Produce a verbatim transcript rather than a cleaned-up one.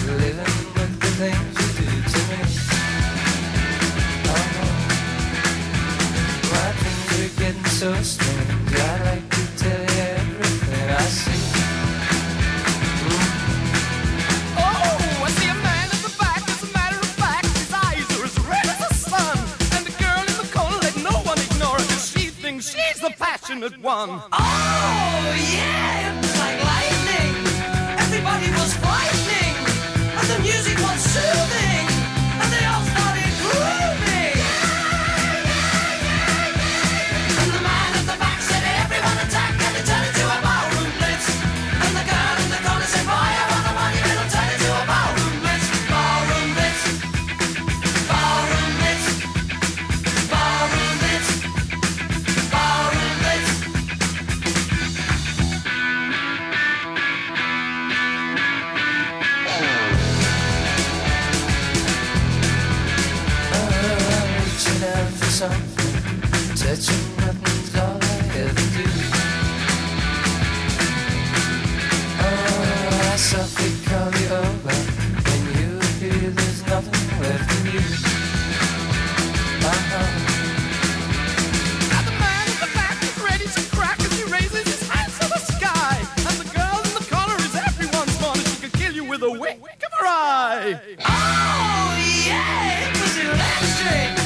living with the things you do to me. Oh, my dreams are getting so strange. I'd like to tell you everything I see. Oh, I see a man at the back. As a matter of fact, his eyes are as red as the sun. And the girl in the corner, let no one ignore her, 'cause she thinks she's the passionate one. Oh, yeah, it was like lightning. Everybody was frightening, and the music was soothing, and they all started grooving. And the man at the back said, everyone attack, and they turned into a ballroom blitz. And the girl in the corner said, boy, I want the money, and it'll turn into a ballroom blitz. Ballroom blitz. Ballroom blitz. Ballroom blitz. Ballroom blitz. Reaching out for something, touching nothing's all I ever do. Oh, I softly call you over, when you appear there's nothing left of you. Uh-huh. Now the man at the back is ready to crack as he raises his hands to the sky. And the girl in the corner is everyone's fun, and she could kill you with a wink of her eye. Oh, yeah, it was electric.